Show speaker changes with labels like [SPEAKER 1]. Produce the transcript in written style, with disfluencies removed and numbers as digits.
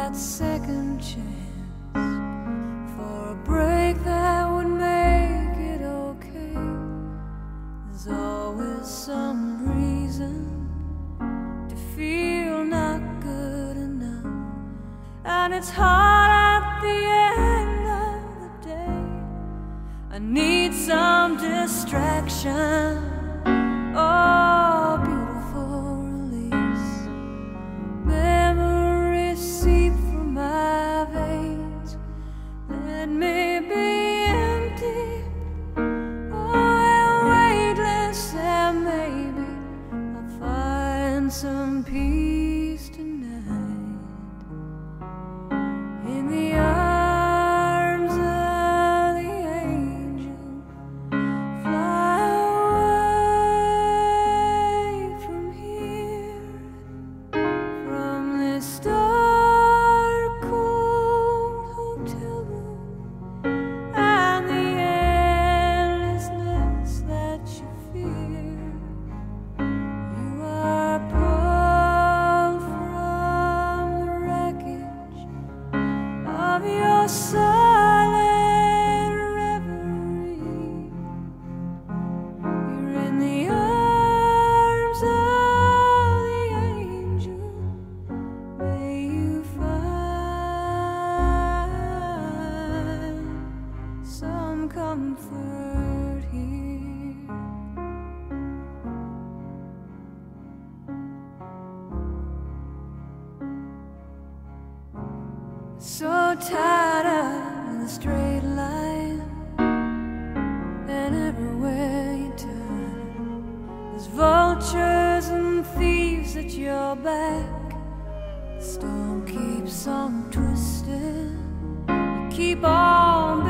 [SPEAKER 1] that second chance for a break that would make it okay. There's always some reason to feel not good enough, and it's hard at the end of the day. I need some distraction. Oh, beautiful release. Memories seep through my veins. Let me be empty, oh, and weightless, and maybe I'll find some peace tonight in the arms of the angel. Fly away from here, from this dark, cold hotel room, and the endlessness that you fear. You are pulled from the wreckage of your silent reverie. You're in the arms of the angel. May you find some comfort here. So tired of the straight line, and everywhere you turn, there's vultures and thieves at your back. The storm keeps on twisting, you keep on